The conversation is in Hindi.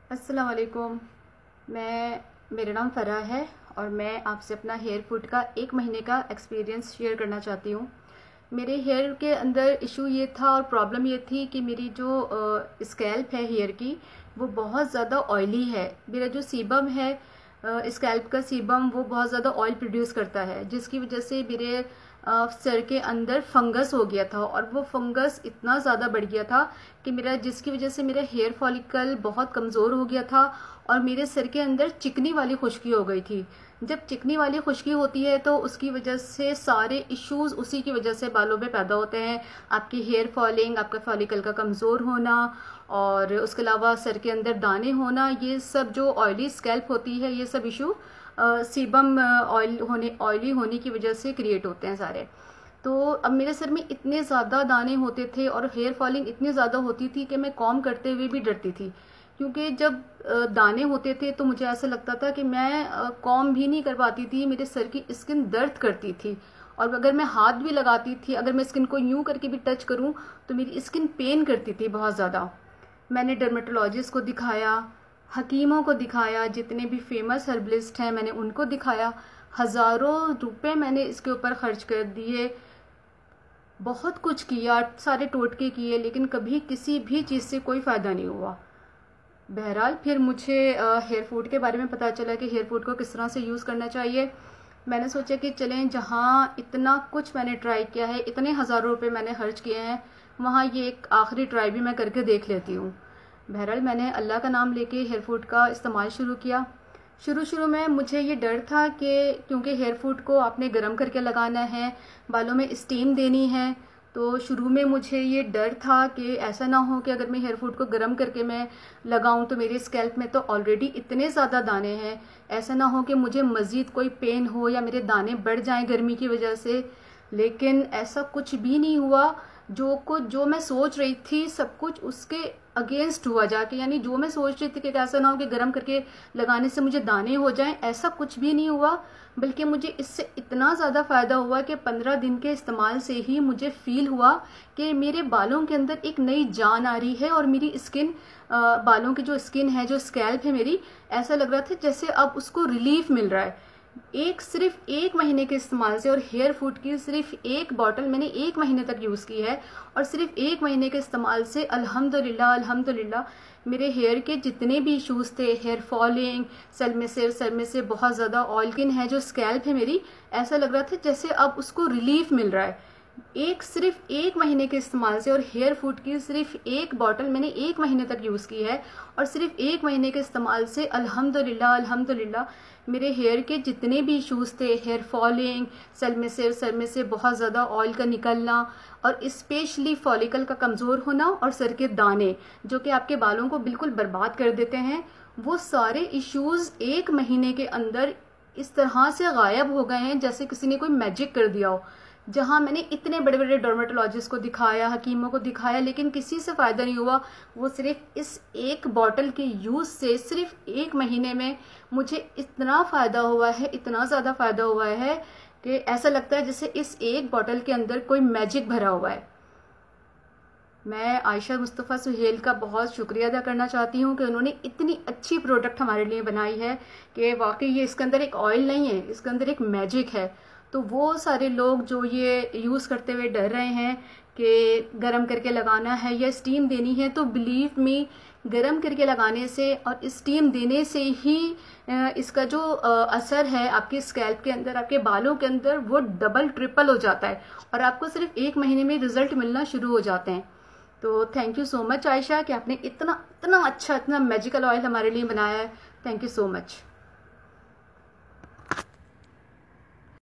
अस्सलाम वालेकुम। मेरा नाम फ़रा है और मैं आपसे अपना हेयर फूड का 1 महीने का एक्सपीरियंस शेयर करना चाहती हूँ। मेरे हेयर के अंदर इशू ये था और प्रॉब्लम ये थी कि मेरी जो स्कैल्प है हेयर की, वो बहुत ज़्यादा ऑयली है। मेरा जो सीबम है, स्कैल्प का सीबम, वो बहुत ज़्यादा ऑयल प्रोड्यूस करता है, जिसकी वजह से मेरे सर के अंदर फंगस हो गया था और वो फंगस इतना ज़्यादा बढ़ गया था कि जिसकी वजह से मेरा हेयर फॉलिकल बहुत कमज़ोर हो गया था और मेरे सर के अंदर चिकनी वाली खुश्की हो गई थी। जब चिकनी वाली खुश्की होती है तो उसकी वजह से सारे इश्यूज उसी की वजह से बालों में पैदा होते हैं। आपकी हेयर फॉलिंग, आपका फॉलिकल का कमज़ोर होना और उसके अलावा सर के अंदर दाने होना, ये सब जो ऑयली स्कैल्प होती है, ये सब इशू सीबम ऑयली होने की वजह से क्रिएट होते हैं सारे। तो अब मेरे सर में इतने ज़्यादा दाने होते थे और हेयर फॉलिंग इतनी ज़्यादा होती थी कि मैं कॉम्ब करते हुए भी डरती थी, क्योंकि जब दाने होते थे तो मुझे ऐसा लगता था कि मैं कॉम्ब भी नहीं कर पाती थी। मेरे सर की स्किन दर्द करती थी और अगर मैं हाथ भी लगाती थी, अगर मैं स्किन को यूं करके भी टच करूं तो मेरी स्किन पेन करती थी बहुत ज़्यादा। मैंने डर्मेटोलॉजिस्ट को दिखाया, हकीमों को दिखाया, जितने भी फेमस हर्बलिस्ट हैं मैंने उनको दिखाया। हज़ारों रुपए मैंने इसके ऊपर खर्च कर दिए, बहुत कुछ किया, सारे टोटके किए, लेकिन कभी किसी भी चीज़ से कोई फ़ायदा नहीं हुआ। बहरहाल फिर मुझे हेयर फूड के बारे में पता चला कि हेयर फूड को किस तरह से यूज़ करना चाहिए। मैंने सोचा कि चलें, जहाँ इतना कुछ मैंने ट्राई किया है, इतने हज़ारों रुपए मैंने खर्च किए हैं, वहाँ ये एक आखिरी ट्राई भी मैं करके देख लेती हूँ। बहरहाल मैंने अल्लाह का नाम लेके हेयर फूड का इस्तेमाल शुरू किया। शुरू में मुझे ये डर था कि क्योंकि हेयर फूड को आपने गर्म करके लगाना है, बालों में स्टीम देनी है, तो शुरू में मुझे ये डर था कि ऐसा ना हो कि अगर मैं हेयर फूड को गर्म करके मैं लगाऊं तो मेरे स्कैल्प में तो ऑलरेडी इतने ज़्यादा दाने हैं, ऐसा ना हो कि मुझे मज़ीद कोई पेन हो या मेरे दाने बढ़ जाएं गर्मी की वजह से। लेकिन ऐसा कुछ भी नहीं हुआ। जो मैं सोच रही थी सब कुछ उसके अगेंस्ट हुआ जाके, यानी जो मैं सोच रही थी कि ऐसा ना हो कि गर्म करके लगाने से मुझे दाने हो जाएं, ऐसा कुछ भी नहीं हुआ। बल्कि मुझे इससे इतना ज़्यादा फ़ायदा हुआ कि 15 दिन के इस्तेमाल से ही मुझे फील हुआ कि मेरे बालों के अंदर एक नई जान आ रही है और मेरी स्किन, बालों की जो स्किन है, जो स्कैल्प है मेरी, ऐसा लग रहा था जैसे अब उसको रिलीफ मिल रहा है। सिर्फ 1 महीने के इस्तेमाल से, और हेयर फूड की सिर्फ 1 बॉटल मैंने 1 महीने तक यूज़ की है, और सिर्फ 1 महीने के इस्तेमाल से अल्हम्दुलिल्लाह मेरे हेयर के जितने भी इश्यूज़ थे, हेयर फॉलिंग, सर में से बहुत ज़्यादा ऑयलिन है, जो स्कैल्प है मेरी, ऐसा लग रहा था जैसे अब उसको रिलीफ मिल रहा है। सिर्फ 1 महीने के इस्तेमाल से, और हेयर फूड की सिर्फ 1 बॉटल मैंने 1 महीने तक यूज़ की है, और सिर्फ 1 महीने के इस्तेमाल से अल्हम्दुलिल्लाह मेरे हेयर के जितने भी इश्यूज़ थे, हेयर फॉलिंग, सर में से बहुत ज़्यादा ऑयल का निकलना, और स्पेशली फॉलिकल का कमज़ोर होना, और सर के दाने जो कि आपके बालों को बिल्कुल बर्बाद कर देते हैं, वो सारे इश्यूज़ 1 महीने के अंदर इस तरह से गायब हो गए हैं जैसे किसी ने कोई मैजिक कर दिया हो। जहां मैंने इतने बड़े बड़े डर्मेटोलॉजिस्ट को दिखाया, हकीमों को दिखाया, लेकिन किसी से फ़ायदा नहीं हुआ। वो सिर्फ इस 1 बॉटल के यूज़ से सिर्फ 1 महीने में मुझे इतना फ़ायदा हुआ है, इतना ज़्यादा फ़ायदा हुआ है कि ऐसा लगता है जैसे इस 1 बॉटल के अंदर कोई मैजिक भरा हुआ है। मैं आयशा मुस्तफ़ा सुहेल का बहुत शुक्रिया अदा करना चाहती हूँ कि उन्होंने इतनी अच्छी प्रोडक्ट हमारे लिए बनाई है कि वाकई ये इसके अंदर एक ऑयल नहीं है, इसके अंदर एक मैजिक है। तो वो सारे लोग जो ये यूज़ करते हुए डर रहे हैं कि गरम करके लगाना है या स्टीम देनी है, तो बिलीव मी, गरम करके लगाने से और स्टीम देने से ही इसका जो असर है आपके स्कैल्प के अंदर, आपके बालों के अंदर, वो डबल ट्रिपल हो जाता है और आपको सिर्फ 1 महीने में रिजल्ट मिलना शुरू हो जाते हैं। तो thank you so much Ayesha कि आपने इतना इतना अच्छा, इतना मैजिकल ऑयल हमारे लिए बनाया है। Thank you so much.